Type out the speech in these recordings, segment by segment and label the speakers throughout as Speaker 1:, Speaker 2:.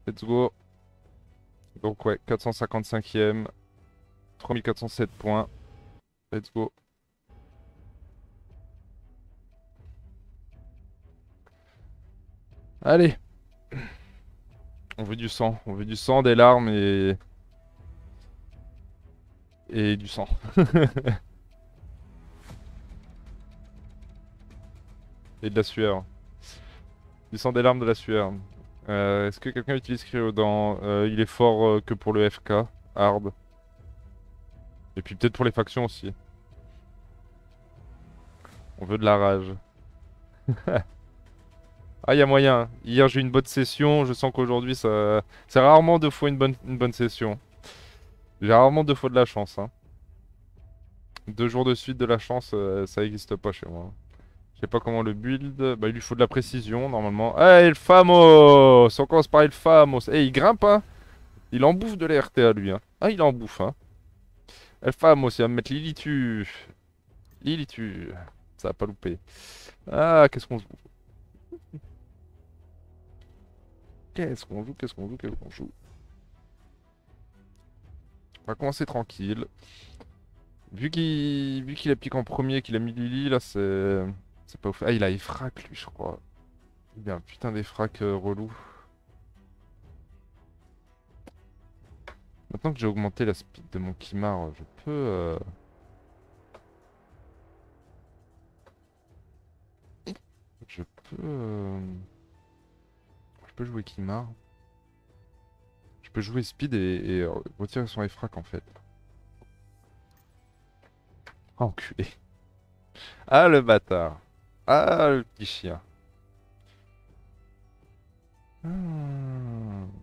Speaker 1: Let's go. Donc ouais, 455e. 3407 points. Let's go. Allez. On veut du sang. On veut du sang, des larmes et du sang. Et de la sueur. Du sang, des larmes, de la sueur. Est-ce que quelqu'un utilise Cryodan? Il est fort que pour le FK. Hard. Et puis peut-être pour les factions aussi. On veut de la rage. Ah, il y a moyen. Hier, j'ai eu une bonne session. Je sens qu'aujourd'hui, ça... C'est rarement deux fois une bonne session. J'ai rarement deux fois de la chance, hein. 2 jours de suite de la chance, ça n'existe pas chez moi. Je sais pas comment le build. Bah, il lui faut de la précision, normalement. Eh, El Famos! On commence par El Famos. Eh, il grimpe, hein? Il en bouffe de la RTA, lui, hein. Ah, il en bouffe, hein. El Famos, il va me mettre Lilitu. Lilitu. Ça va pas louper. Ah, qu'est-ce qu'on joue? Qu'est-ce qu'on joue? Qu'est-ce qu'on joue? Qu'est-ce qu'on joue? On va commencer tranquille. Vu qu'il a piqué en premier, qu'il a mis Lily, là, c'est pas ouf. Ah, il a Effrac, lui, je crois. Il a un putain d'Effrac relou. Maintenant que j'ai augmenté la speed de mon Kimar, je peux... Je peux... Je peux jouer Kimar. Je peux jouer speed et retirer son Effrac, en fait. Ah, enculé. Ah, le bâtard. Ah, le petit chien. Ah.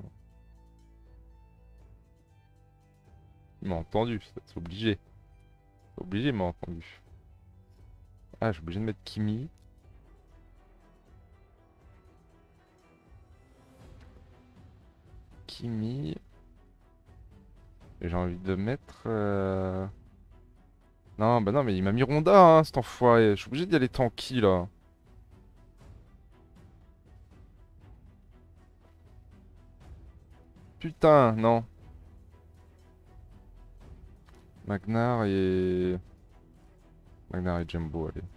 Speaker 1: Il m'a entendu, c'est obligé. C'est obligé, il m'a entendu. Ah, je suis obligé de mettre Kimi. Kimi. Et j'ai envie de mettre... Non, bah non, mais il m'a mis Ronda, hein, cet enfoiré. Je suis obligé d'y aller tranquille, là. Putain, non. Magnar et... Magnar et Jumbo, allez.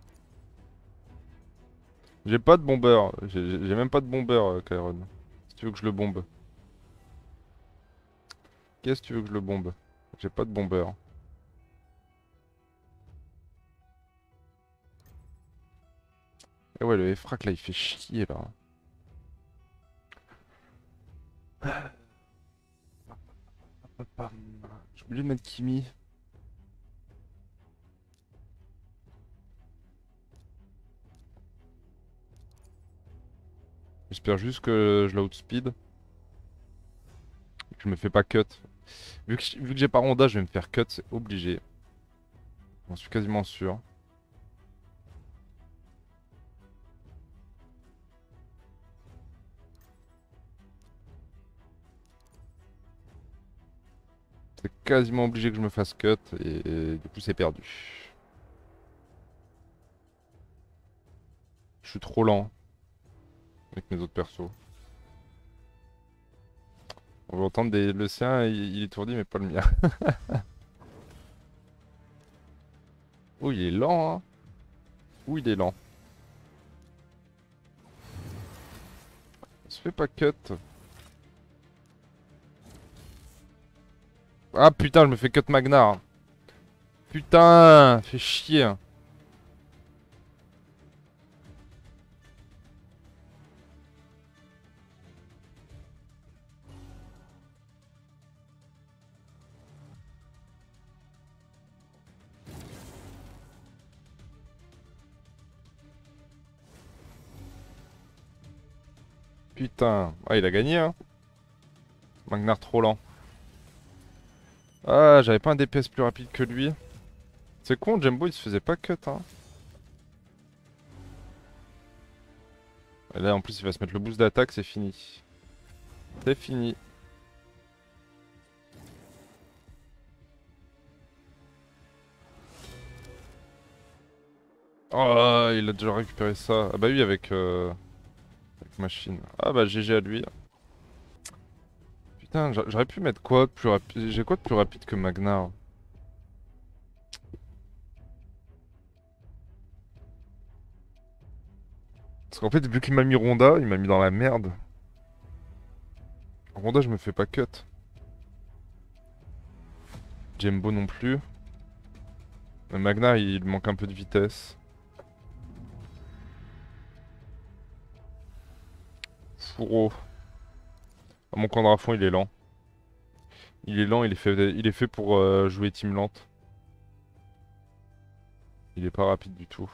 Speaker 1: J'ai pas de bombeur. J'ai même pas de bombeur, Kairon. Si tu veux que je le bombe. Qu'est-ce que tu veux que je le bombe? J'ai pas de bombeur. Et ouais, le Effrac, là, il fait chier, là. J'ai oublié de mettre Kimi. J'espère juste que je l'outspeed. Que je me fais pas cut. Vu que j'ai pas Ronda, je vais me faire cut, c'est obligé. J'en suis quasiment sûr. C'est quasiment obligé que je me fasse cut et du coup c'est perdu. Je suis trop lent avec mes autres persos. On va entendre le sien, il est étourdi mais pas le mien. Oh, il est lent, hein. Ouh, il est lent. Il se fait pas cut. Ah putain, je me fais cut Magnar. Putain, fait chier. Putain. Ah, il a gagné, hein. Magnar trop lent. Ah, j'avais pas un DPS plus rapide que lui. C'est con, Jumbo il se faisait pas cut, hein. Et là en plus il va se mettre le boost d'attaque, c'est fini. C'est fini. Oh, il a déjà récupéré ça. Ah bah oui, avec machine. Ah bah GG à lui. Putain, j'aurais pu mettre quoi de plus rapide? J'ai quoi de plus rapide que Magnar? Parce qu'en fait, vu qu'il m'a mis Ronda, il m'a mis dans la merde. Ronda, je me fais pas cut. Jembo non plus. Mais Magnar, il manque un peu de vitesse. Fourreau. Ah, mon Candrafond, il est lent. Il est lent, il est fait pour jouer team lente. Il est pas rapide du tout.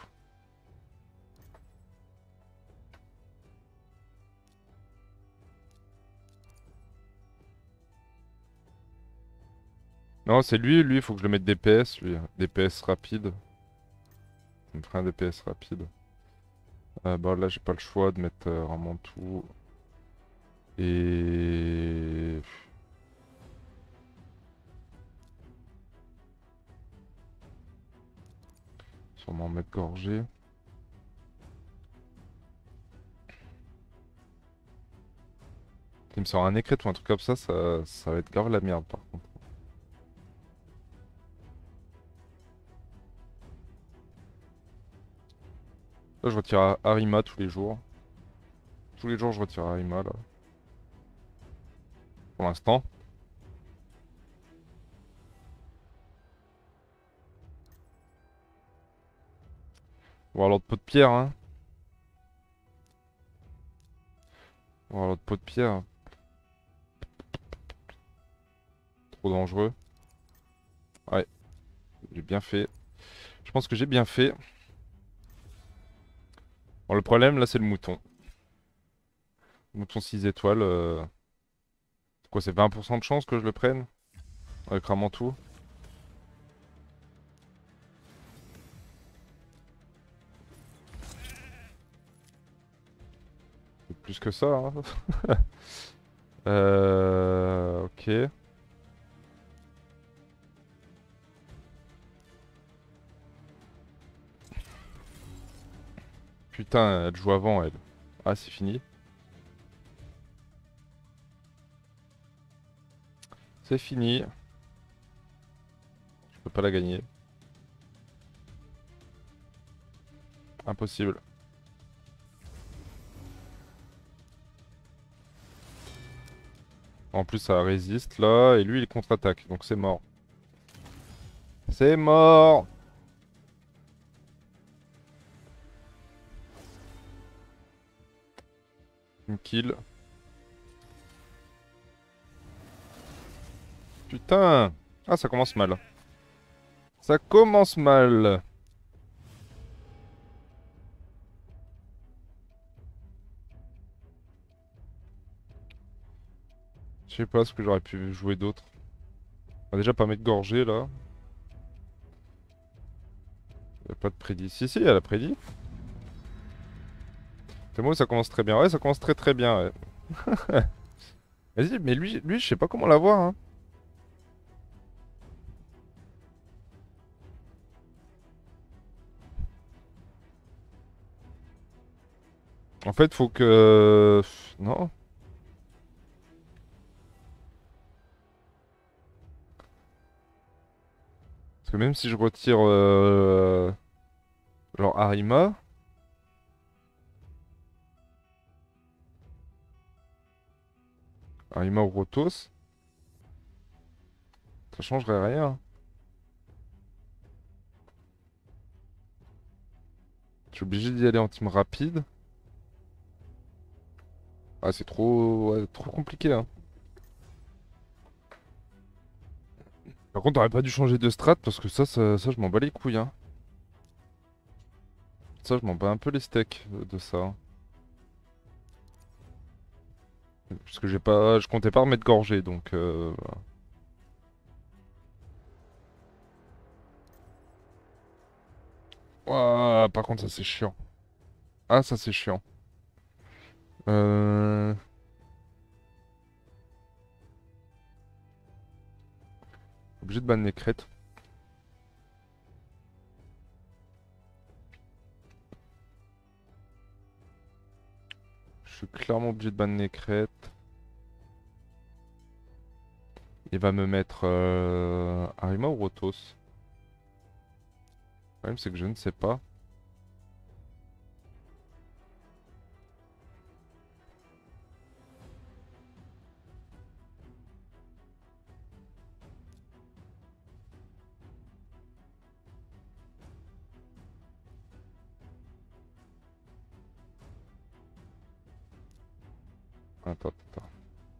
Speaker 1: Non, c'est lui, il faut que je le mette DPS, lui. DPS rapide. Il me ferait un DPS rapide. Bah là, j'ai pas le choix de mettre vraiment tout. Et... Sûrement mettre gorgé. Il me sort un écrit ou un truc comme ça va être grave la merde par contre. Là, je retire Arima tous les jours. Tous les jours, je retire Arima là. Pour l'instant. On va avoir l'autre pot de pierre, hein. On va avoir l'autre pot de pierre. Trop dangereux. Ouais, j'ai bien fait. Je pense que j'ai bien fait. Bon, le problème là, c'est le mouton. Mouton 6 étoiles. C'est quoi, c'est 20% de chance que je le prenne? Avec tout. C'est plus que ça, hein. Ok. Putain, elle joue avant, elle. Ah, c'est fini. C'est fini. Je peux pas la gagner. Impossible. En plus, ça résiste là. Et lui, il contre-attaque. Donc c'est mort. C'est mort! Une kill. Putain! Ah, ça commence mal. Ça commence mal. Je sais pas ce que j'aurais pu jouer d'autre. On va déjà pas mettre gorgé là. Y a pas de prédit. Si, si, elle a prédit. C'est moi, ça commence très bien. Ouais, ça commence très très bien. Ouais. Vas-y, mais lui, je sais pas comment l'avoir, hein. En fait, faut que... Non. Parce que même si je retire... Genre Arima... Arima ou Rotos... Ça changerait rien. Je suis obligé d'y aller en team rapide. Ah, c'est trop... ouais, trop compliqué, hein. Par contre, t'aurais pas dû changer de strat parce que ça je m'en bats les couilles, hein. Ça, je m'en bats un peu les steaks de ça, hein. Parce que j'ai pas... Je comptais pas remettre gorgé, donc... voilà. Ouah, par contre, ça c'est chiant. Ah, ça c'est chiant. Euh... Obligé de ban les crêtes. Je suis clairement obligé de ban les crêtes. Il va me mettre Arima ou Rotos. Le problème c'est que je ne sais pas. Attends, attends.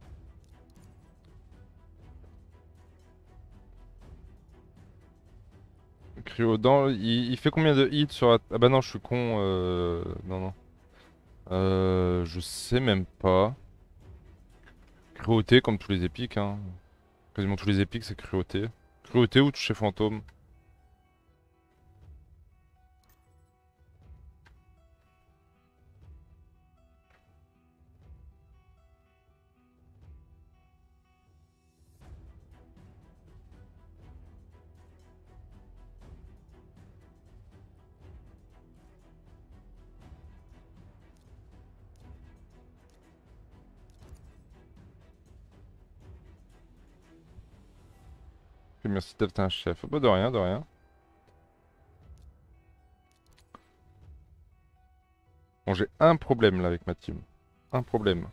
Speaker 1: Cryodan, il fait combien de hits sur... Ah bah non, je suis con. Non, non. Je sais même pas. Cruauté comme tous les épiques, hein. Quasiment tous les épiques, c'est cruauté. Cruauté ou toucher fantôme. Merci d'être un chef. Bah de rien, de rien. Bon, j'ai un problème là avec ma team. Un problème.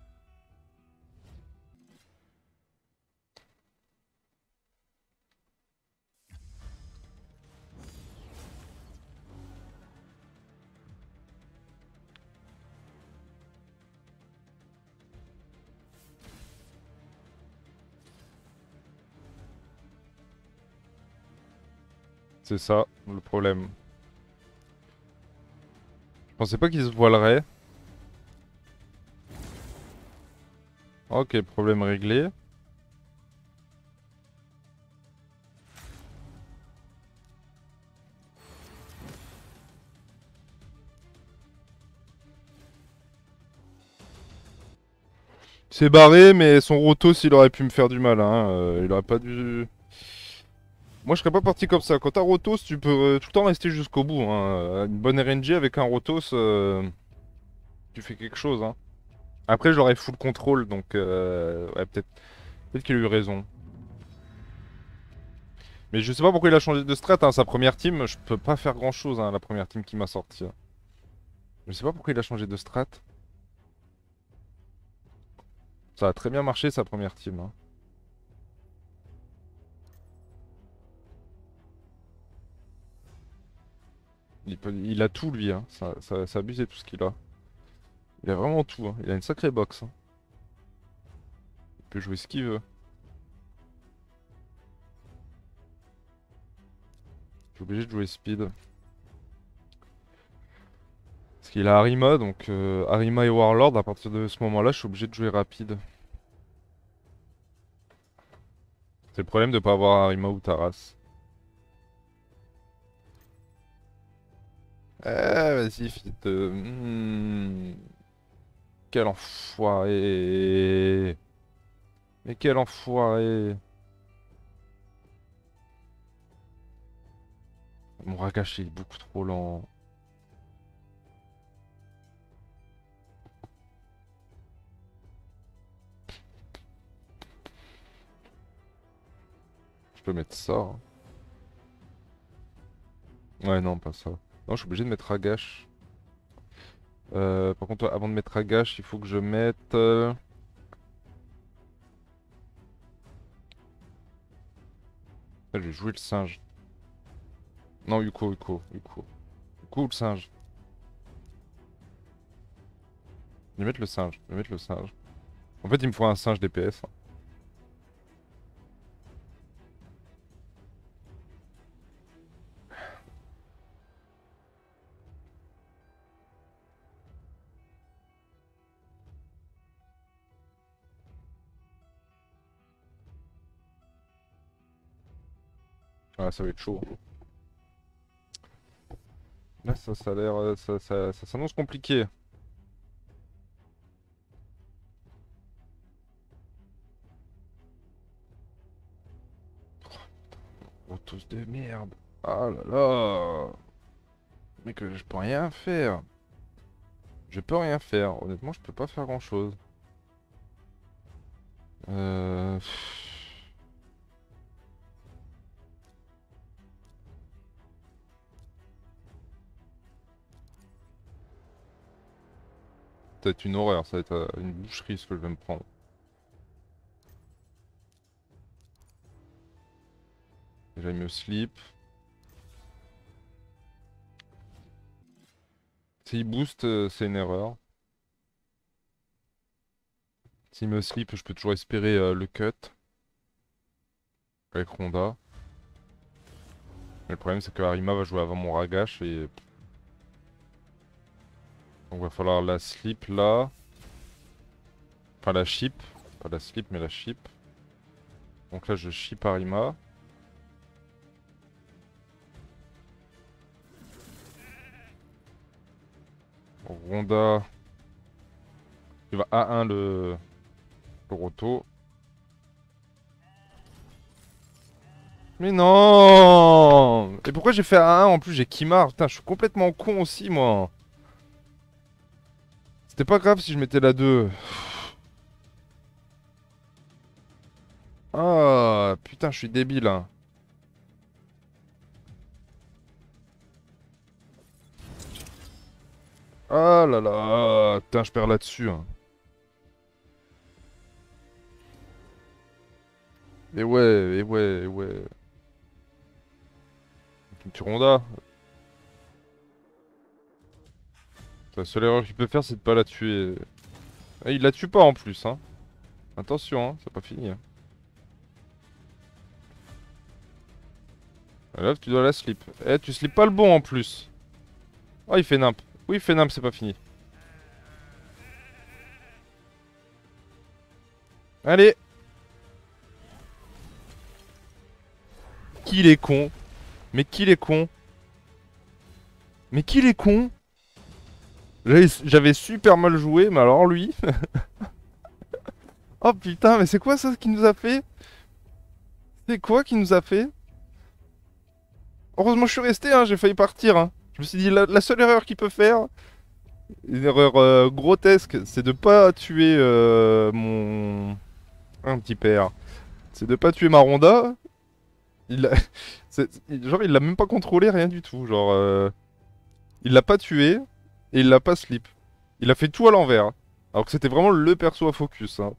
Speaker 1: C'est ça, le problème. Je pensais pas qu'il se voilerait. Ok, problème réglé. Il s'est barré, mais son rotos, il aurait pu me faire du mal, hein. Il aurait pas dû... Moi, je serais pas parti comme ça. Quand t'as rotos, tu peux tout le temps rester jusqu'au bout, hein. Une bonne RNG avec un rotos, tu fais quelque chose, hein. Après, j'aurais full contrôle, donc... ouais, peut-être qu'il a eu raison. Mais je sais pas pourquoi il a changé de strat, hein. Sa première team, je peux pas faire grand-chose, hein, la première team qui m'a sorti, hein. Je sais pas pourquoi il a changé de strat. Ça a très bien marché, sa première team, hein. Il a tout, lui, hein. Ça a abusé tout ce qu'il a. Il a vraiment tout, hein. Il a une sacrée box, hein. Il peut jouer ce qu'il veut. Je suis obligé de jouer speed. Parce qu'il a Arima, donc Arima et Warlord, à partir de ce moment-là, je suis obligé de jouer rapide. C'est le problème de pas avoir Arima ou Taras. Vas-y, fit. Quel enfoiré. Mais quel enfoiré. Mon Rakashi il est beaucoup trop lent. Je peux mettre ça, hein. Ouais, non, pas ça. Non, je suis obligé de mettre Ragash. Par contre, avant de mettre Ragash, il faut que je mette... Ah, je vais jouer le singe. Non, Yuko, Yuko, Yuko. Yuko ou le singe? Je vais mettre le singe, je vais mettre le singe. En fait, il me faut un singe DPS, hein. Ouais, ça va être chaud, hein. Là, ça a l'air... ça s'annonce compliqué. Oh, tous de merde. Ah là là. Mais que je peux rien faire. Je peux rien faire. Honnêtement, je peux pas faire grand-chose. Ça va être une horreur, ça va être une boucherie ce que je vais me prendre. Déjà il me slip. S'il boost, c'est une erreur. S'il me slip, je peux toujours espérer le cut. Avec Ronda. Mais le problème c'est que Arima va jouer avant mon Ragash et... Donc va falloir la slip là. Enfin la ship. Pas la slip mais la ship. Donc là je ship Arima. Ronda. Il va A1 le roto. Mais non! Et pourquoi j'ai fait A1 en plus j'ai Kimar? Putain, je suis complètement con aussi moi. C'était pas grave si je mettais la 2. Ah, putain, je suis débile, hein. Ah là là, putain, je perds là-dessus, hein. Et ouais, et ouais, et ouais. Tu tues Ronda. La seule erreur qu'il peut faire, c'est de pas la tuer. Et il la tue pas en plus, hein. Attention, hein, c'est pas fini, hein. Là, tu dois la slip. Eh, tu slip pas le bon en plus. Oh, il fait nimp. Oui, il fait nimp, c'est pas fini. Allez. Qu'il est con. Mais qu'il est con. Mais qu'il est con. J'avais super mal joué, mais alors lui... Oh putain, mais c'est quoi ça qu'il nous a fait? C'est quoi qu'il nous a fait? Heureusement je suis resté, hein, j'ai failli partir. Hein. Je me suis dit, la seule erreur qu'il peut faire, une erreur grotesque, c'est de pas tuer mon... Un petit père. C'est de pas tuer ma Ronda. Il a... Genre il l'a même pas contrôlé, rien du tout. Genre... Il l'a pas tué, et il l'a pas slip. Il a fait tout à l'envers. Hein. Alors que c'était vraiment le perso à focus. Hein.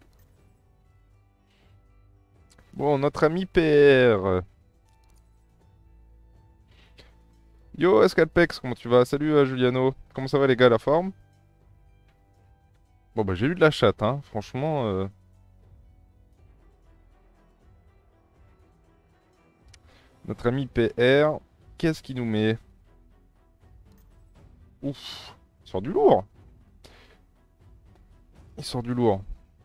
Speaker 1: Bon, notre ami PR. Yo, Escalpex, comment tu vas? Salut Juliano. Comment ça va les gars, la forme? Bon bah j'ai eu de la chatte, hein. Franchement... Notre ami PR, qu'est-ce qu'il nous met? Ouf, il sort du lourd. Il sort du lourd.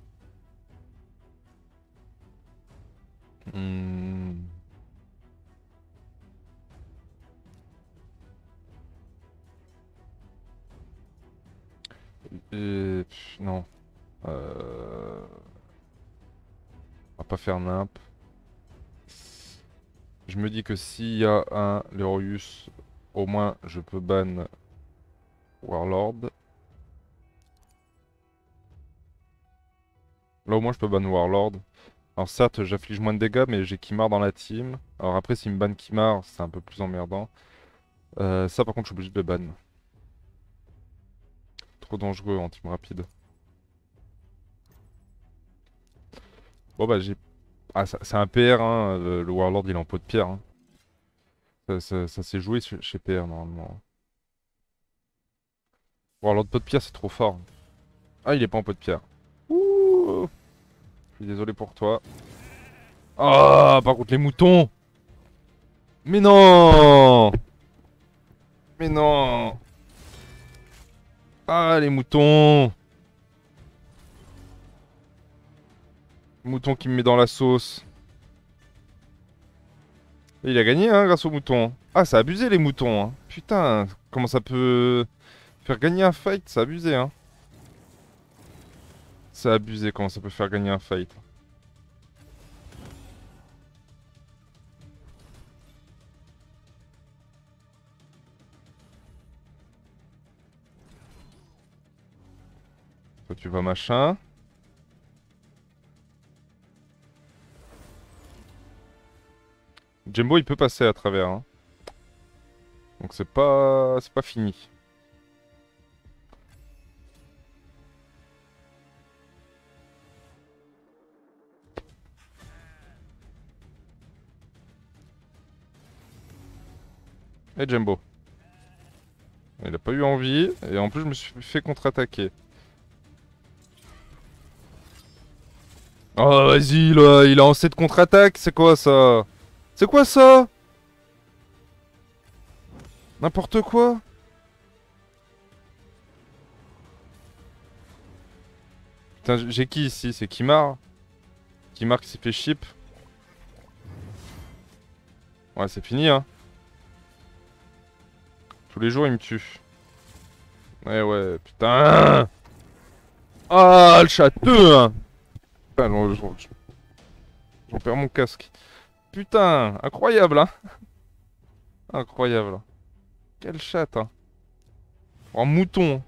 Speaker 1: Hmm. Non. On va pas faire nimp. Je me dis que s'il y a un Leroyus, au moins je peux ban Warlord. Là au moins je peux ban Warlord. Alors certes j'afflige moins de dégâts mais j'ai Kimar dans la team. Alors après s'il me ban Kimar c'est un peu plus emmerdant. Ça par contre je suis obligé de le ban. Trop dangereux en team rapide. Bon bah j'ai... Ah c'est un PR hein, le Warlord il est en pot de pierre. Hein. Ça s'est joué chez PR normalement. Warlord pot de pierre c'est trop fort. Ah il est pas en pot de pierre. Ouh. Je suis désolé pour toi. Ah par contre les moutons. Mais non. Mais non. Ah les moutons. Mouton qui me met dans la sauce. Et il a gagné hein grâce aux moutons. Ah c'est abusé les moutons hein. Putain, comment ça peut faire gagner un fight, c'est abusé hein. C'est abusé comment ça peut faire gagner un fight. Toi tu vas machin. Jumbo il peut passer à travers hein. Donc c'est pas fini. Et Jumbo. Il a pas eu envie, et en plus je me suis fait contre-attaquer. Oh vas-y là, il a en 7 contre-attaque, c'est quoi ça? C'est quoi ça? N'importe quoi. Putain, j'ai qui ici? C'est Kimar? Kimar qui s'est fait chip. Ouais, c'est fini hein. Tous les jours il me tue. Ouais ouais, putain. Ah le château hein. Putain, j'en perds mon casque. Putain, incroyable hein. Incroyable. Quel chat hein. Oh, un mouton.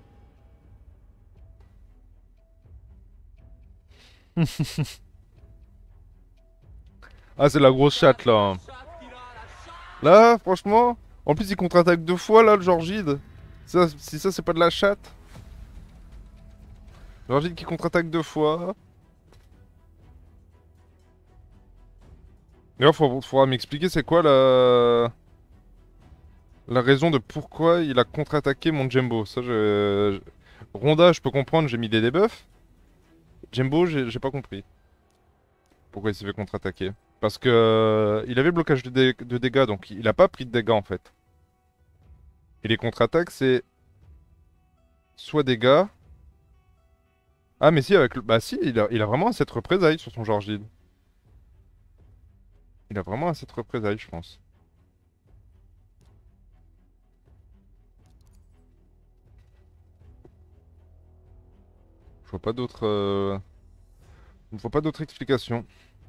Speaker 1: Ah c'est la grosse chatte là. Là, franchement, en plus il contre-attaque 2 fois là, le Georgide. Si ça c'est pas de la chatte. Georgide qui contre-attaque 2 fois. D'ailleurs, faudra m'expliquer c'est quoi la raison de pourquoi il a contre-attaqué mon Jumbo. Ronda, je peux comprendre, j'ai mis des debuffs. Jumbo, j'ai pas compris. Pourquoi il s'est fait contre-attaquer. Parce que il avait blocage de dégâts, donc il a pas pris de dégâts en fait. Et les contre-attaques, c'est soit dégâts. Ah mais si, avec le... Bah si, il a vraiment cette représailles sur son Georgide. Il a vraiment assez de représailles, je pense. Je vois pas d'autres. Je ne vois pas d'autres explications.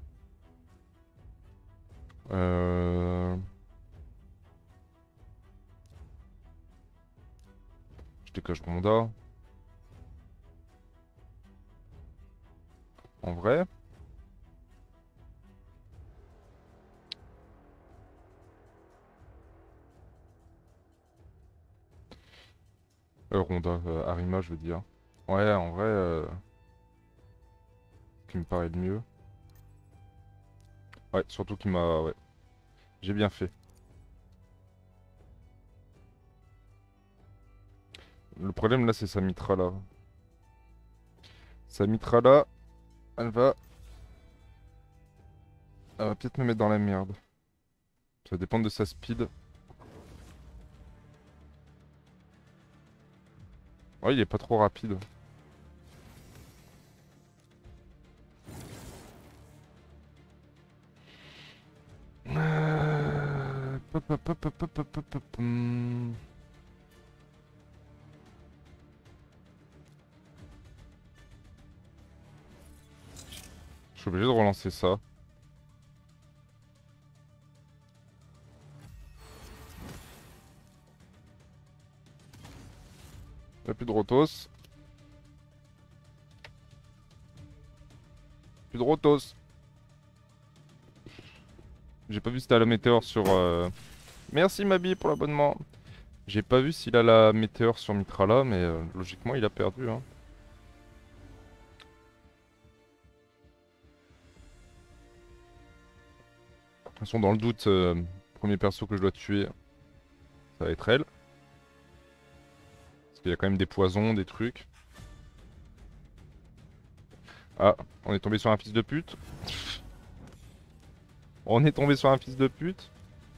Speaker 1: Euh... Je dégage Ronda. En vrai. Ronda, Arima, je veux dire. Ouais, en vrai, qui me paraît le mieux. Ouais, surtout qu'il m'a. Ouais, j'ai bien fait. Le problème là, c'est sa Mitra là. Sa Mitra là, elle va. Elle va peut-être me mettre dans la merde. Ça dépend de sa speed. Ouais, il est pas trop rapide. Pop, pop, pop, pop, pop, pop, pop, Je suis obligé de relancer ça. Y'a plus de Rotos. Plus de Rotos. J'ai pas vu si t'as la météore sur... Merci Mabi pour l'abonnement. J'ai pas vu s'il a la météore sur Mitrala, mais logiquement il a perdu. Hein. De toute façon, dans le doute, premier perso que je dois tuer, ça va être elle. Parce qu'il y a quand même des poisons, des trucs. Ah, on est tombé sur un fils de pute. On est tombé sur un fils de pute.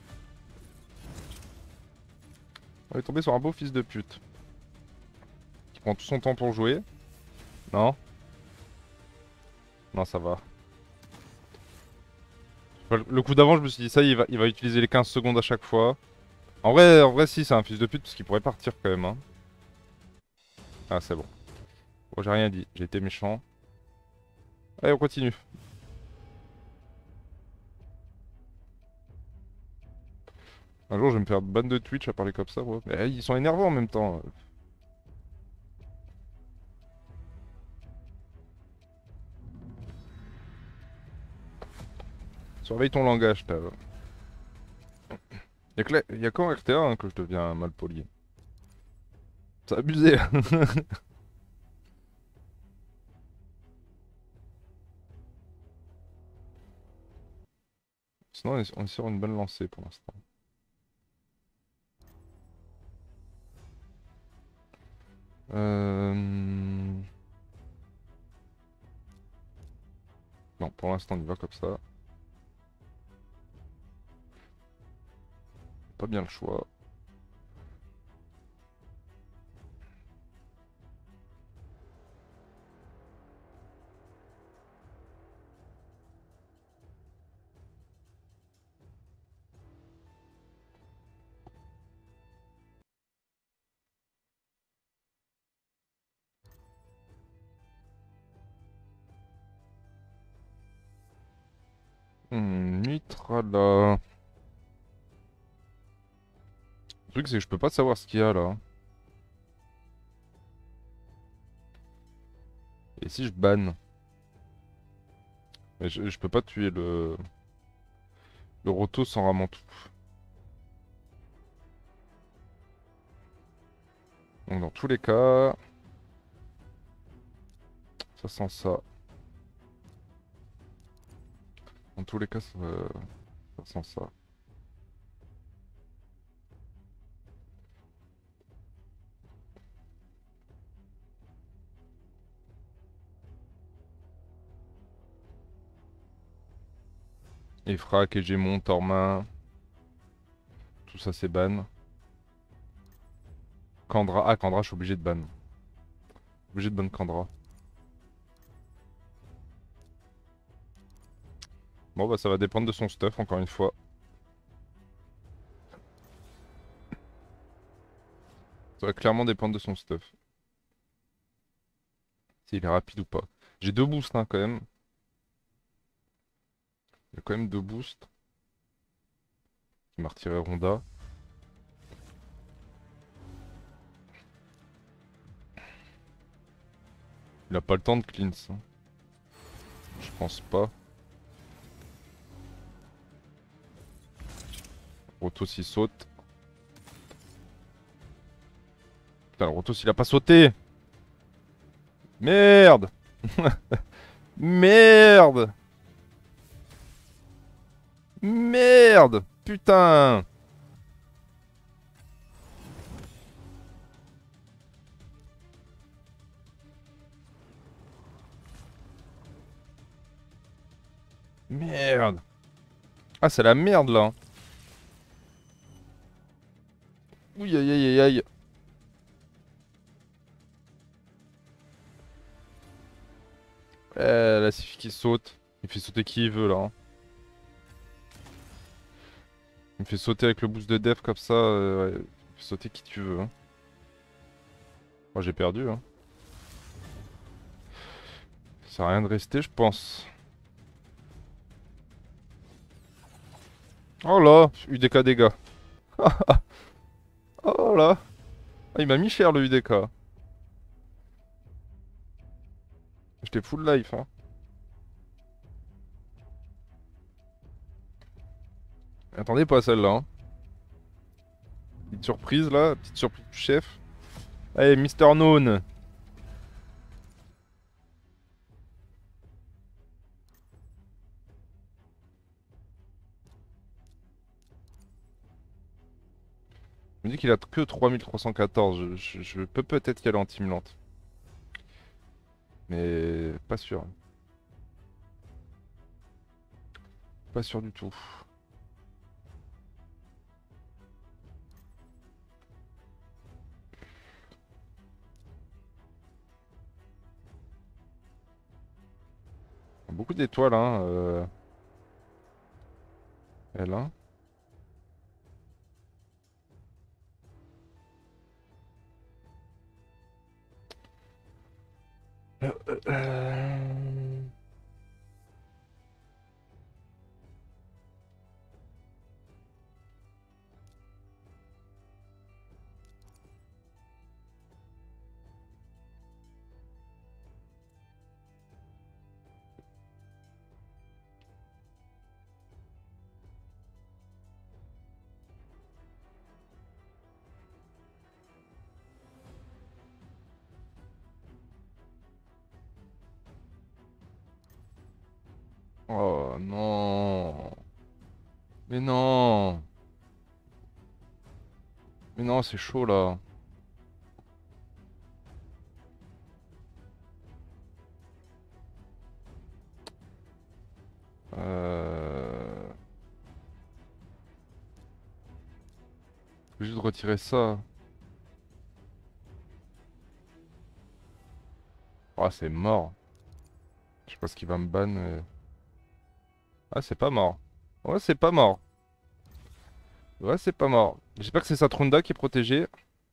Speaker 1: On est tombé sur un beau fils de pute. Qui prend tout son temps pour jouer. Non? Non, ça va. Le coup d'avant, je me suis dit, ça, il va utiliser les 15 secondes à chaque fois. En vrai, si, c'est un fils de pute, parce qu'il pourrait partir quand même. Hein. Ah, c'est bon. Bon, j'ai rien dit, j'ai été méchant. Allez, on continue. Un jour, je vais me faire ban de Twitch à parler comme ça, ouais. Mais ils sont énervants en même temps. Surveille ton langage, t'as. Y'a qu'en RTA hein, que je deviens mal poli. C'est abusé. Sinon, on est sur une bonne lancée pour l'instant. Euh... Non, pour l'instant, on y va comme ça. Pas bien le choix. Mitra là. Le truc, c'est que je peux pas savoir ce qu'il y a là. Et si je banne? Mais je peux pas tuer le Roto sans Ramantou. Donc dans tous les cas, ça sent ça. Dans tous les cas, ça sent ça. Efrak, Hégémon, Tormain, tout ça c'est ban. Kandra, ah Kandra, je suis obligé de ban. Obligé de ban Kandra. Bon bah ça va dépendre de son stuff encore une fois. Ça va clairement dépendre de son stuff. S'il est rapide ou pas. J'ai deux boosts hein, quand même. Il y a quand même deux boosts. Il m'a retiré Ronda. Il a pas le temps de cleanse. Hein. Je pense pas. Rotos il saute. Putain, le Rotos il a pas sauté. Merde. Merde. Merde. Putain. Merde. Ah c'est la merde là. Ouh aïe aïe aïe aïe. Là suffit qu'il saute. Il fait sauter qui il veut là. Hein. Il me fait sauter avec le boost de def comme ça. Ouais. Il fait sauter qui tu veux. Hein. Moi j'ai perdu. Hein. Ça sert à rien de rester je pense. Oh là, UDK dégâts. Oh là. Ah, il m'a mis cher le UDK. J'étais full life. Hein. Attendez pas celle-là. Hein. Petite surprise là, petite surprise du chef. Allez, Mister Known. Je me dis qu'il a que 3314. Je peux peut-être y aller en team lente. Mais pas sûr. Pas sûr du tout. Beaucoup d'étoiles, hein. Elle, hein. Euh, euh, euh. Oh non. Mais non. Mais non, c'est chaud là. Euh... Faut juste retirer ça. Oh, c'est mort. Je sais pas ce qu'il va me ban, mais... Ah, c'est pas mort. Ouais, c'est pas mort. Ouais, c'est pas mort. J'espère que c'est sa Trunda qui est protégée.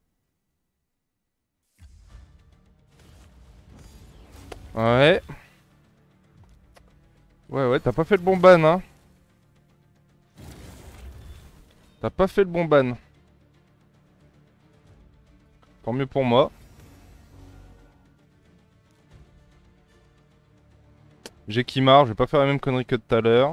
Speaker 1: Ouais. Ouais, t'as pas fait le bon ban, hein. T'as pas fait le bon ban. Tant mieux pour moi. J'ai Kimar, je vais pas faire la même connerie que tout à l'heure.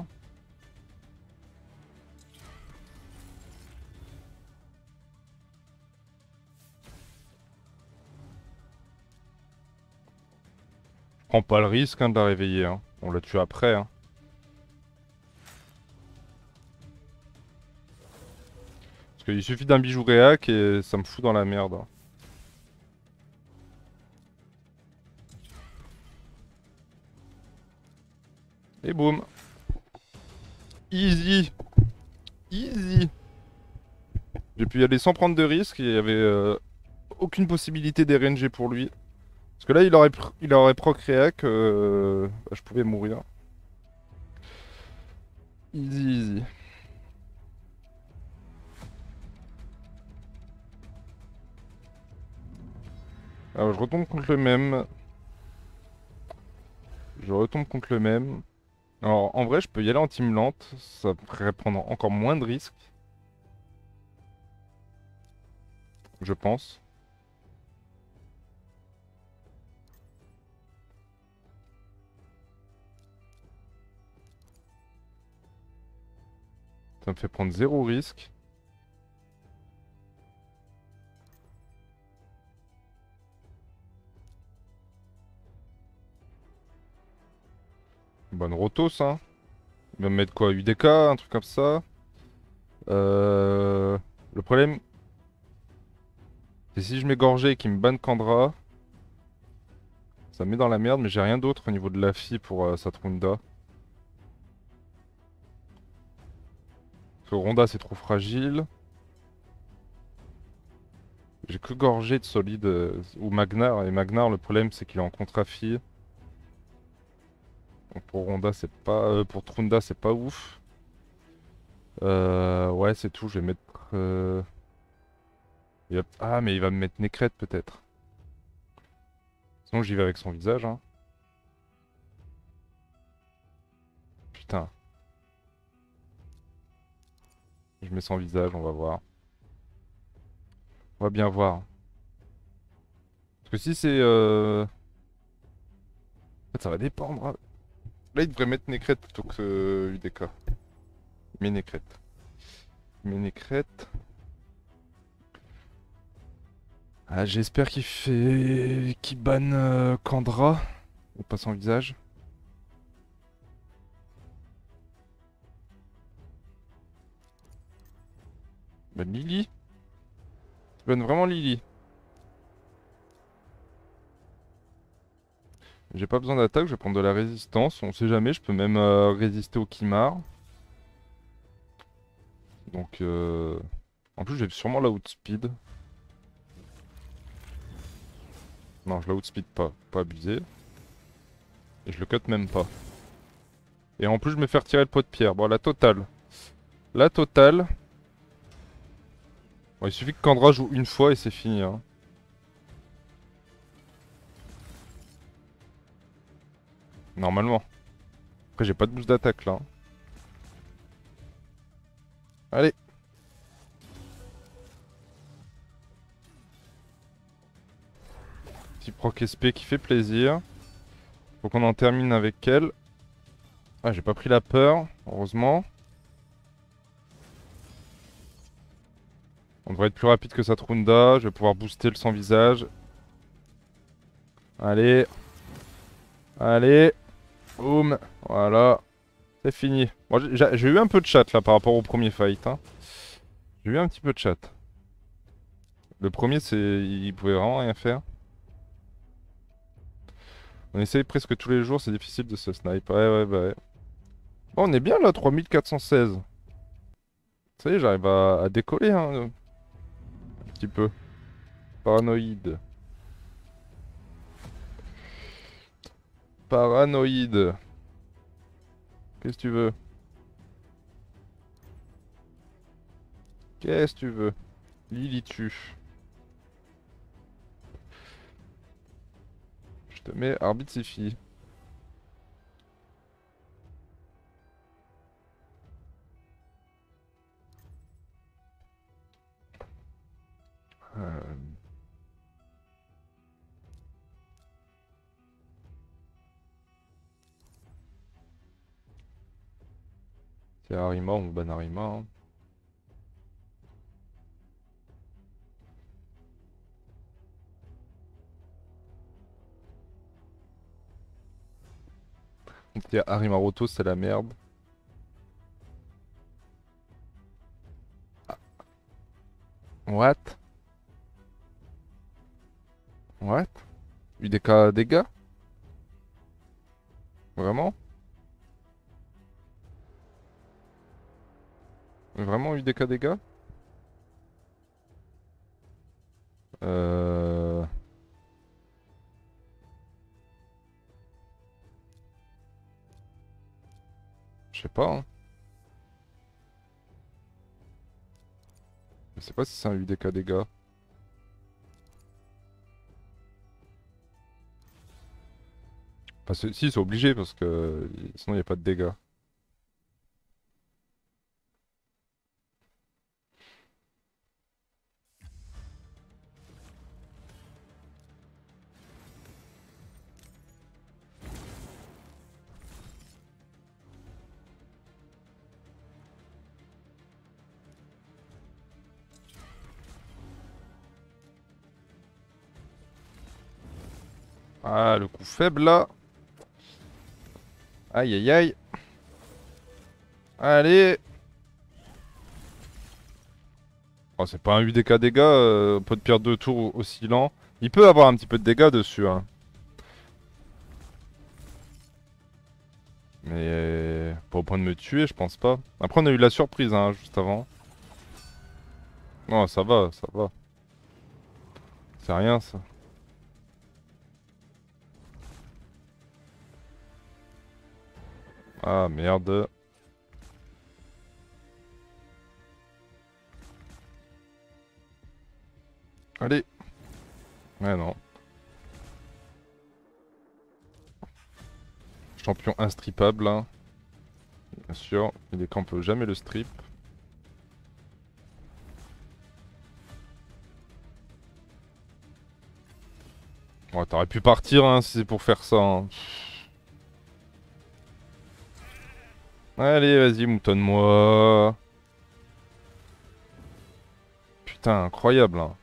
Speaker 1: Je prends pas le risque hein, de la réveiller. Hein. On l'a tué après. Hein. Parce qu'il suffit d'un bijou réac et ça me fout dans la merde. Hein. Et boum. Easy. Easy. J'ai pu y aller sans prendre de risque. Il y avait aucune possibilité d'RNG pour lui. Parce que là, il aurait proc réac. Bah, je pouvais mourir. Easy, easy. Alors, je retombe contre le même. Je retombe contre le même. Alors, en vrai, je peux y aller en team lente. Ça ferait prendre encore moins de risques. Je pense. Ça me fait prendre zéro risque. Bonne rotos, hein. Il va me mettre quoi? UDK, un truc comme ça. Le problème, c'est si je m'égorgeais et qu'il me banne Kandra, ça me met dans la merde, mais j'ai rien d'autre au niveau de la fille pour Satrunda. Parce que Ronda, c'est trop fragile. J'ai que gorgé de solide ou Magnar. Et Magnar, le problème, c'est qu'il est en contre-fille. Donc pour Ronda, c'est pas. Pour Trunda, c'est pas ouf. Ouais, c'est tout. Je vais mettre. Ah, mais il va me mettre Nécrète peut-être. Sinon, j'y vais avec son visage. Hein. Putain. Je mets son visage, on va voir. On va bien voir. Parce que si c'est... En fait, ça va dépendre. Hein. Là, il devrait mettre Nécrète plutôt que UDK. Mais Nécrète. Mais Nécrète. Ah, j'espère qu'il fait... qu'il banne Kandra. Et pas son visage. Bah Lily. Il banne vraiment Lily. J'ai pas besoin d'attaque, je vais prendre de la résistance. On sait jamais, je peux même résister au Kimar. Donc en plus j'ai sûrement la outspeed. Non, je la outspeed pas, pas abusé. Et je le cut même pas. Et en plus je me fais retirer le pot de pierre. Bon, la totale. La totale. Bon, il suffit que Kandra joue une fois et c'est fini. Hein. Normalement. Après j'ai pas de boost d'attaque là. Hein. Allez. Petit proc SP qui fait plaisir. Faut qu'on en termine avec elle. Ah, j'ai pas pris la peur, heureusement. On devrait être plus rapide que Satrunda. Je vais pouvoir booster le sans visage. Allez. Allez. Boum. Voilà. C'est fini. Bon, j'ai eu un peu de chat là par rapport au premier fight. Hein. J'ai eu un petit peu de chat. Le premier, c'est, il pouvait vraiment rien faire. On essaye presque tous les jours, c'est difficile de se snipe. Ouais, ouais, bah ouais. Oh, on est bien là, 3416. Ça y est, j'arrive à décoller hein, un petit peu. Paranoïde. Paranoïde. Qu'est-ce que tu veux? Qu'est-ce que tu veux? Lilitu. Je te mets arbitre Sifi. Euh... C'est Harima, on ban Harima. Hein. Il y a Harimaroto, c'est la merde. What? What? UDK dégâts? Vraiment? Vraiment UDK dégâts? Euh... Je sais pas, hein. Je sais pas si c'est un UDK dégâts. Enfin, si, c'est obligé parce que sinon il n'y a pas de dégâts. Ah, le coup faible là. Aïe aïe aïe. Allez. Oh, c'est pas un UDK dégâts, pot de pierre de tour oscillant. Il peut avoir un petit peu de dégâts dessus, hein. Mais pas au point de me tuer, je pense pas. Après, on a eu la surprise, hein, juste avant. Non, ça va, ça va. C'est rien, ça. Ah, merde. Allez. Ouais, non. Champion instrippable, hein. Bien sûr. Il est qu'on peut jamais le strip. Ouais, t'aurais pu partir, hein, si c'est pour faire ça, hein. Allez, vas-y, moutonne-moi. Putain, incroyable, hein.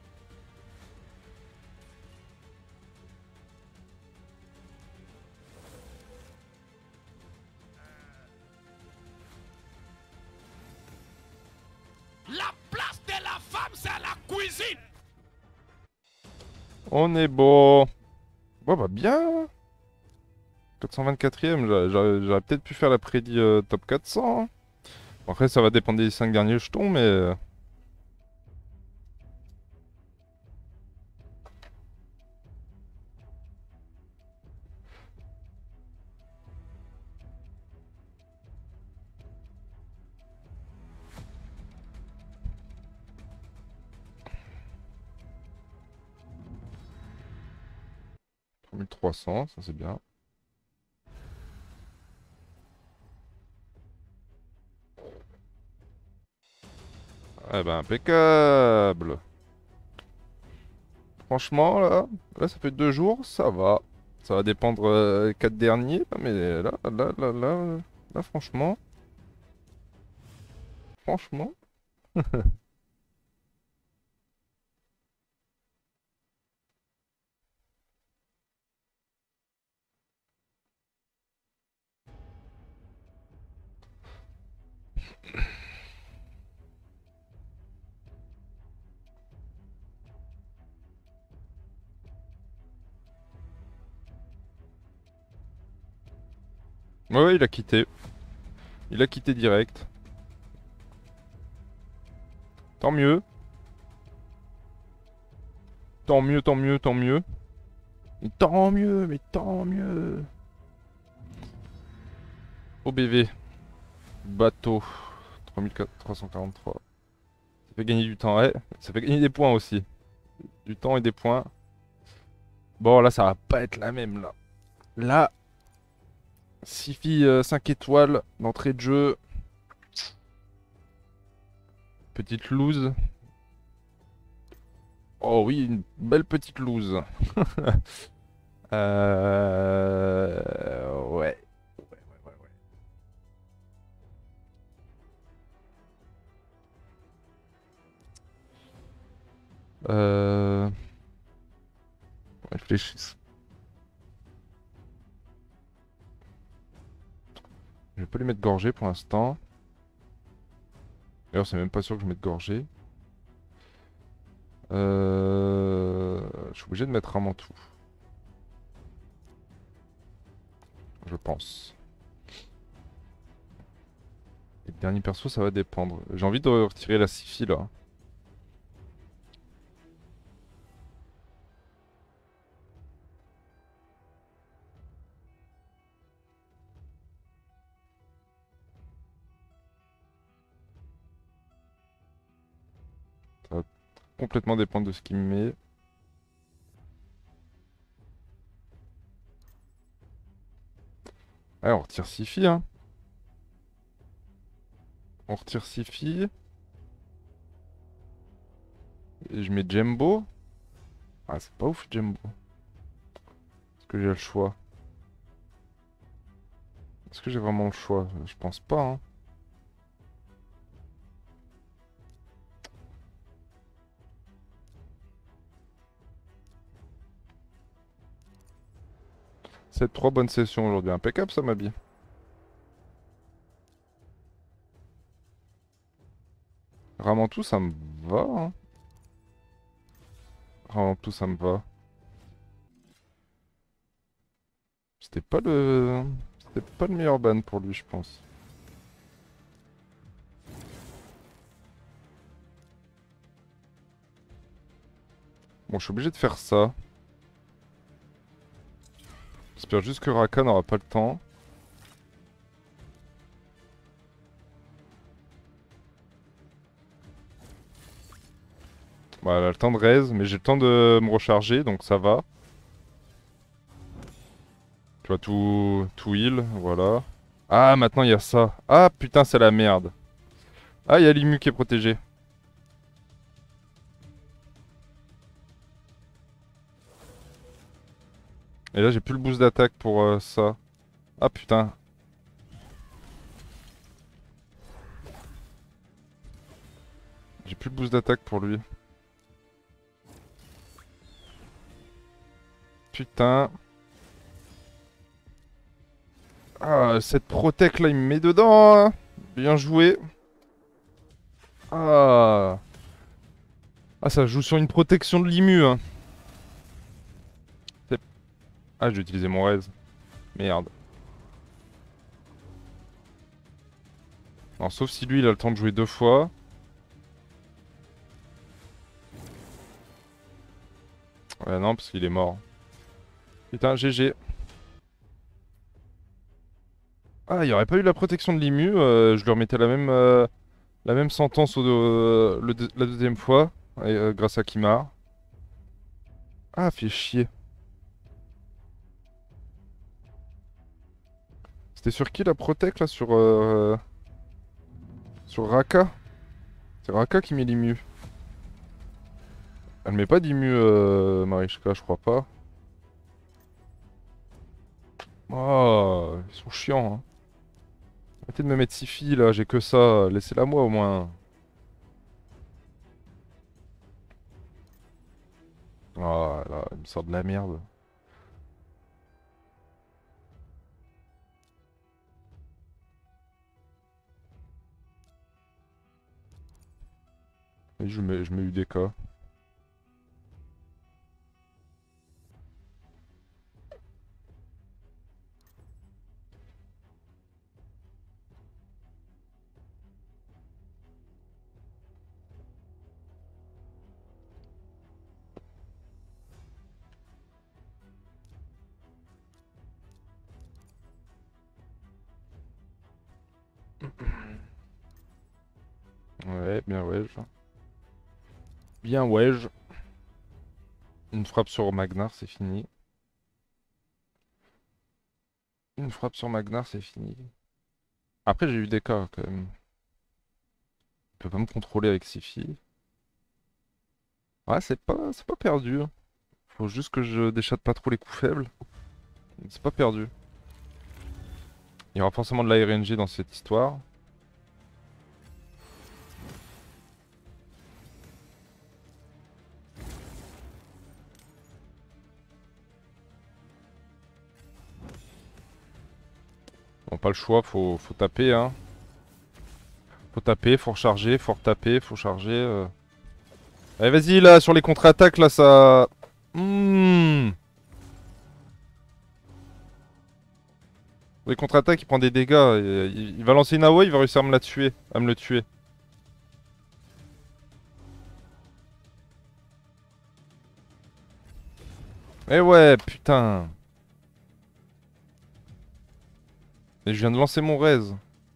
Speaker 2: La place de la femme, c'est à la cuisine.
Speaker 1: On est beau. Ouais, bah bien. 424ème, j'aurais peut-être pu faire la prédit top 400. Hein. Bon, après, ça va dépendre des 5 derniers jetons, mais... 3300, ça c'est bien. Eh ben, impeccable. Franchement, là, ça fait 2 jours, ça va. Ça va dépendre des 4 derniers, mais là, franchement. Ouais, ouais, il a quitté. Il a quitté direct. Tant mieux. Tant mieux, tant mieux, tant mieux. Mais tant mieux, mais tant mieux. OBV. Bateau. 3343. Ça fait gagner du temps, ouais. Ça fait gagner des points aussi. Du temps et des points. Bon, là, ça va pas être la même, là. Là, Sifi 5 étoiles d'entrée de jeu. Petite loose. Oh oui, une belle petite loose. Ouais. Euh... Réfléchisse. Je vais pas lui mettre gorgée pour l'instant. D'ailleurs, c'est même pas sûr que je mette gorgée. Je suis obligé de mettre un mantou. Je pense. Et le dernier perso, ça va dépendre. J'ai envie de retirer la Sifi là. Ça va complètement dépendre de ce qu'il me met. Allez, on retire Sifi, hein. On retire Sifi. Et je mets Jembo. Ah, c'est pas ouf, Jembo. Est-ce que j'ai le choix? Est-ce que j'ai vraiment le choix? Je pense pas, hein. C'est 3 bonnes sessions aujourd'hui. Impeccable, ça, ma bille. Ramantou, ça me va, hein. Ramantou, ça me va. C'était pas le... C'était pas le meilleur ban pour lui, je pense. Bon, je suis obligé de faire ça. J'espère juste que Raka n'aura pas le temps. Bah, elle a le temps de raise, mais j'ai le temps de me recharger, donc ça va. Tu vois, tout heal, voilà. Ah, maintenant il y a ça. Ah, putain, c'est la merde. Ah, il y a Limu qui est protégé. Et là, j'ai plus le boost d'attaque pour ça. Ah, putain. J'ai plus le boost d'attaque pour lui. Putain. Ah, cette protec là, il me met dedans, hein. Bien joué. Ah. Ah, ça joue sur une protection de Limu, hein. Ah, j'ai utilisé mon raise. Merde. Non, sauf si lui, il a le temps de jouer 2 fois. Ouais, non, parce qu'il est mort. Putain, GG. Ah, il n'y aurait pas eu la protection de Limu, je lui remettais la même sentence la deuxième fois, grâce à Kimar. Ah, fait chier. C'était sur qui la protec là? Sur Raka? C'est Raka qui met Limu. Elle met pas d'Imu, Marichka, je crois pas. Oh, ils sont chiants, hein. Arrêtez de me mettre 6 filles là, j'ai que ça. Laissez-la moi au moins. Oh là, il me sort de la merde. Et je mets UDK. Ouais, bien ouais. Bien ouais. Une frappe sur Magnar, c'est fini. Une frappe sur Magnar, c'est fini. Après, j'ai eu des cas quand même. Il peut pas me contrôler avec Sifi. Ouais, c'est pas perdu, hein. Faut juste que je déchatte pas trop les coups faibles. C'est pas perdu. Il y aura forcément de la RNG dans cette histoire. Bon, pas le choix, faut taper, hein. Faut taper, faut recharger, faut retaper, faut charger. Allez, vas-y, là, sur les contre-attaques, là, ça... Hmm. Les contre-attaques, il prend des dégâts. Il va lancer une AOE, il va réussir à me la tuer. À me le tuer. Eh ouais, putain. Et je viens de lancer mon raise.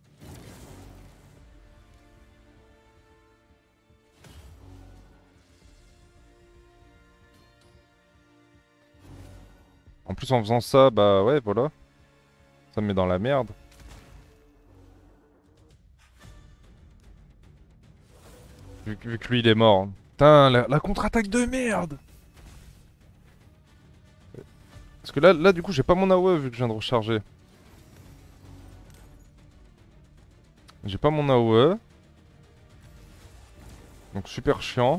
Speaker 1: En plus, en faisant ça, bah ouais, voilà. Ça me met dans la merde. Vu que lui, il est mort. Putain, la contre-attaque de merde. Parce que là du coup, j'ai pas mon AOE vu que je viens de recharger. J'ai pas mon AOE. Donc super chiant.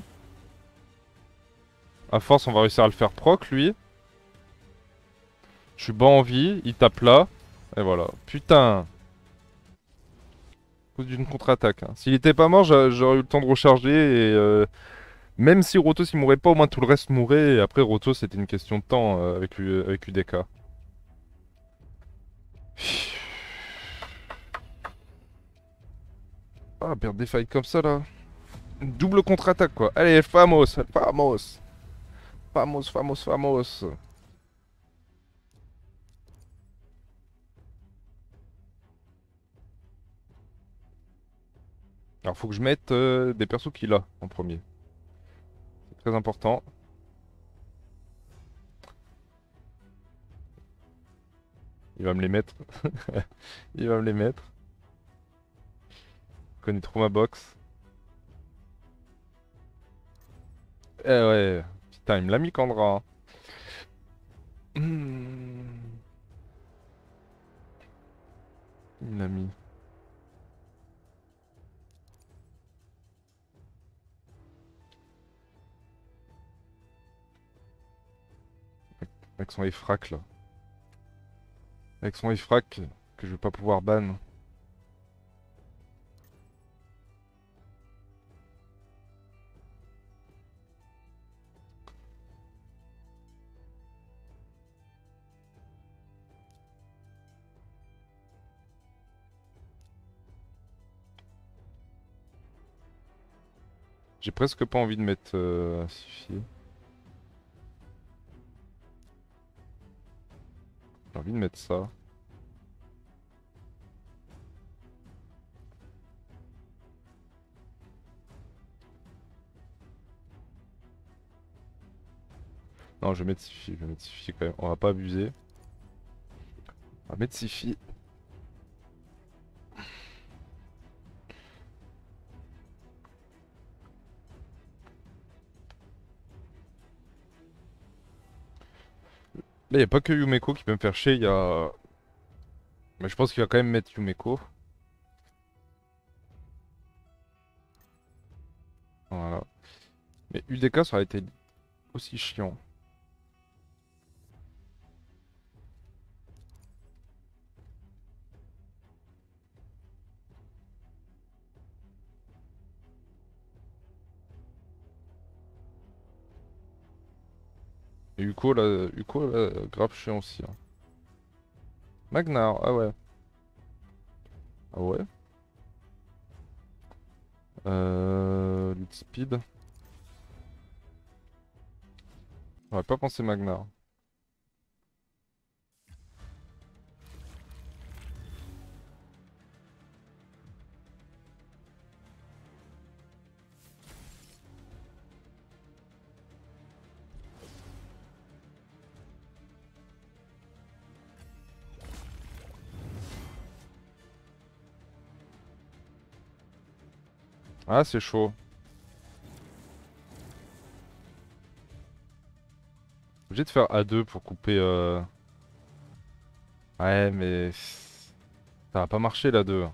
Speaker 1: À force, on va réussir à le faire proc, lui. Je suis bas en vie, il tape là. Et voilà. Putain. À cause d'une contre-attaque, hein. S'il était pas mort, j'aurais eu le temps de recharger. Et même si Rotos il mourait pas, au moins tout le reste mourait. Et après, Rotos, c'était une question de temps avec UDK. Ah, perdre des fights comme ça, là. Double contre-attaque, quoi. Allez, Famos, Famos. Famos, Famos, Famos. Alors, faut que je mette des persos qu'il a en premier. C'est très important. Il va me les mettre. Il va me les mettre. Je connais trop ma box. Eh ouais. Putain, il me l'a mis Kandra, hein. Il me l'a mis. Avec son Ifrak, là. Avec son Ifrak que je vais pas pouvoir ban. J'ai presque pas envie de mettre Sifi. J'ai envie de mettre ça. Non, je vais mettre Sifi. Je vais mettre Sifi quand même. On va pas abuser. On va mettre Sifi. Là, y a pas que Yumeko qui peut me faire chier. Y a... Mais je pense qu'il va quand même mettre Yumeko. Voilà. Mais UDK, ça aurait été aussi chiant. Et Uko, là, grave chiant aussi, hein. Magnar, ah ouais. Ah ouais. Lead Speed. J'aurais pas pensé Magnar. Ah, c'est chaud. Obligé de faire A2 pour couper. Ouais, mais ça va pas marcher la 2.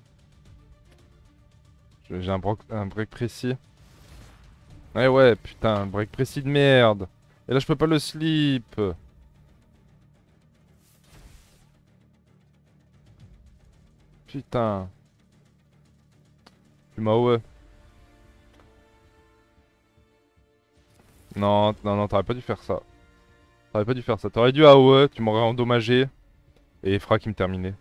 Speaker 1: J'ai un break précis. Ouais, ouais, putain, un break précis de merde. Et là, je peux pas le slip. Putain. Tu m'as ouais. Non, non, non, t'aurais pas dû faire ça. T'aurais pas dû faire ça. T'aurais dû AOE, tu m'aurais endommagé. Et Efra qui me terminait.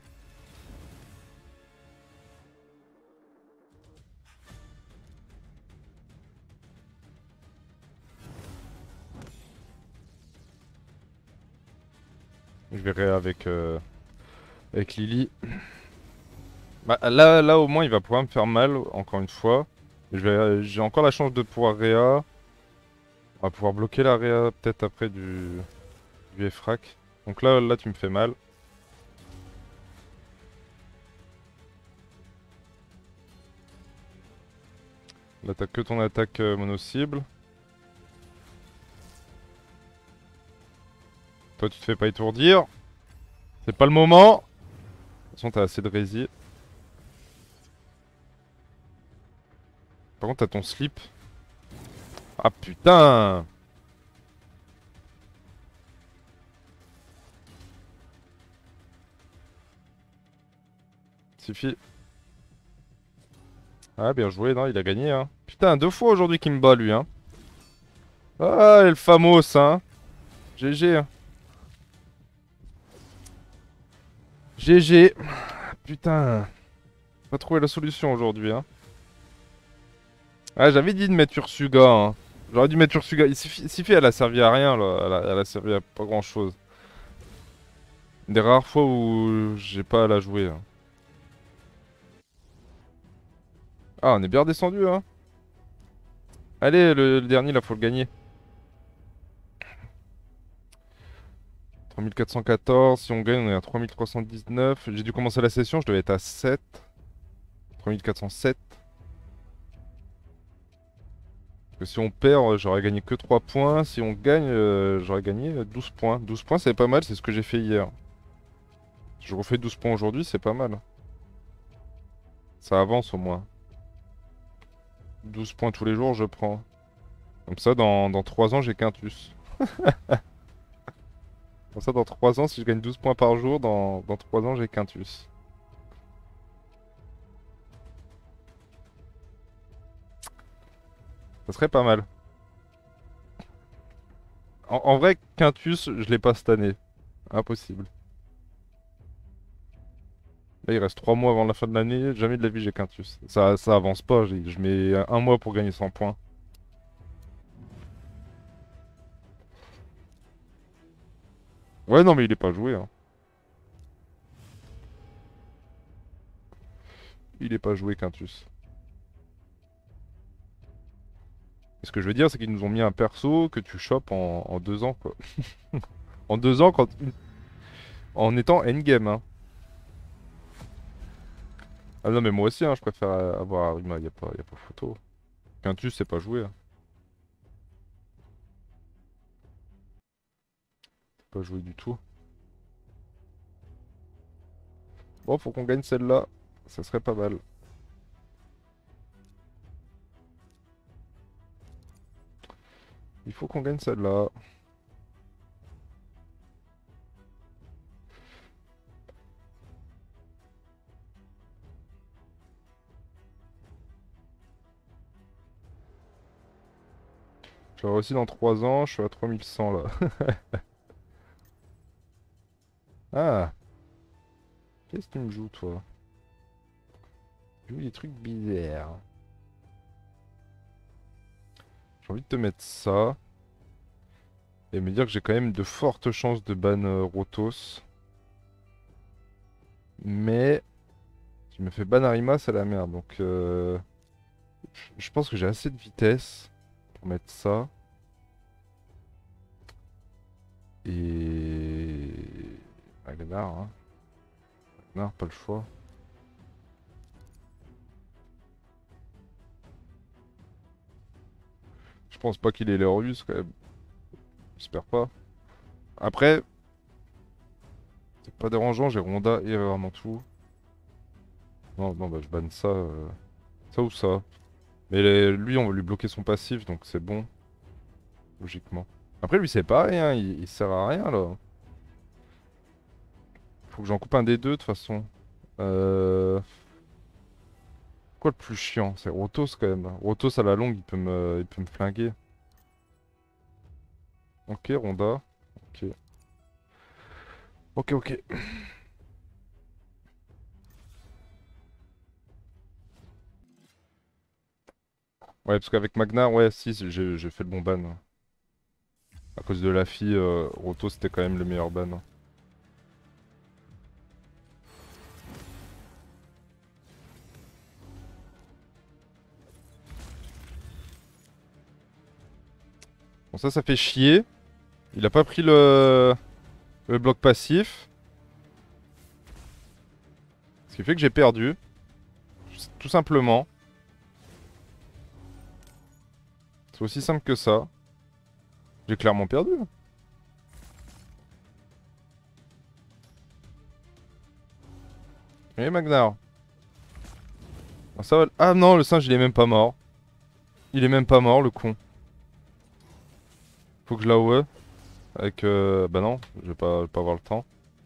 Speaker 1: Je verrai avec Lily. Bah, là, au moins, il va pouvoir me faire mal, encore une fois. J'ai encore la chance de pouvoir réa. On va pouvoir bloquer la réa peut-être après du Efrac. Donc là, tu me fais mal. Là, t'as que ton attaque mono-cible. Toi, tu te fais pas étourdir. C'est pas le moment. De toute façon, t'as assez de rési. Par contre, t'as ton slip. Ah putain! Suffit. Ah, bien joué, non, il a gagné, hein. Putain, 2 fois aujourd'hui qu'il me bat, lui, hein. Ah, El Famos, hein. GG, hein. GG. Putain. Pas trouvé la solution aujourd'hui, hein. Ah, j'avais dit de mettre Ursuga, hein. J'aurais dû mettre Ursuga. Siffy, elle a servi à rien, là. Elle a servi à pas grand chose. Des rares fois où j'ai pas à la jouer, hein. Ah, on est bien redescendu, hein. Allez, le dernier, là, faut le gagner. 3414, si on gagne, on est à 3319. J'ai dû commencer la session, je devais être à 7. 3407. Parce que si on perd, j'aurais gagné que 3 points. Si on gagne, j'aurais gagné 12 points. 12 points, c'est pas mal, c'est ce que j'ai fait hier. Si je refais 12 points aujourd'hui, c'est pas mal. Ça avance au moins. 12 points tous les jours, je prends. Comme ça, dans 3 ans, j'ai Quintus. Comme ça, dans 3 ans, si je gagne 12 points par jour, dans 3 ans, j'ai Quintus. Ça serait pas mal. En vrai, Quintus, je l'ai pas cette année. Impossible. Là, il reste 3 mois avant la fin de l'année. Jamais de la vie, j'ai Quintus. Ça avance pas. Je mets 1 mois pour gagner 100 points. Ouais, non, mais il est pas joué, hein. Il est pas joué, Quintus. Et ce que je veux dire, c'est qu'ils nous ont mis un perso que tu chopes en 2 ans, quoi. En 2 ans, en étant endgame, hein. Ah non, mais moi aussi, hein, je préfère avoir Arima, y a pas photo. Quintus, c'est pas joué, hein. C'est pas joué du tout. Bon, faut qu'on gagne celle-là. Ça serait pas mal. Il faut qu'on gagne celle-là. Je l'aurai aussi dans 3 ans, je suis à 3100 là. Ah, qu'est-ce que tu me joues, toi? Tu joues des trucs bizarres. J'ai envie de te mettre ça. Et me dire que j'ai quand même de fortes chances de ban Rotos. Mais tu me fais ban Arima, c'est la merde. Donc je pense que j'ai assez de vitesse pour mettre ça. Et Agnar, hein. Agnar, pas le choix. Je pense pas qu'il ait l'air russe quand même. J'espère pas. Après, c'est pas dérangeant, j'ai Ronda et vraiment tout. Non, non, bah je banne ça. Ça ou ça. Mais lui, on va lui bloquer son passif, donc c'est bon. Logiquement. Après, lui, c'est pareil, hein, il sert à rien là. Faut que j'en coupe un des deux de toute façon. Euh... Quoi le plus chiant? C'est Rotos quand même. Rotos à la longue, il peut me flinguer. Ok, Ronda. Ok. Ok, ok. Ouais, parce qu'avec Magnar, ouais, si, j'ai fait le bon ban. À cause de la fille, Rotos c'était quand même le meilleur ban. Bon, ça fait chier. Il a pas pris le bloc passif. Ce qui fait que j'ai perdu. Tout simplement. C'est aussi simple que ça. J'ai clairement perdu. Et Magnar. Ah, ça va... Ah non, le singe il est même pas mort. Il est même pas mort, le con. Faut que je la l'AOE. Avec... Bah non, je vais pas avoir le temps.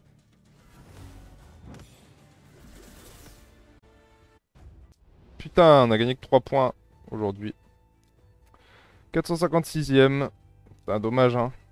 Speaker 1: Putain, on a gagné que 3 points aujourd'hui. 456ème. C'est un dommage, hein.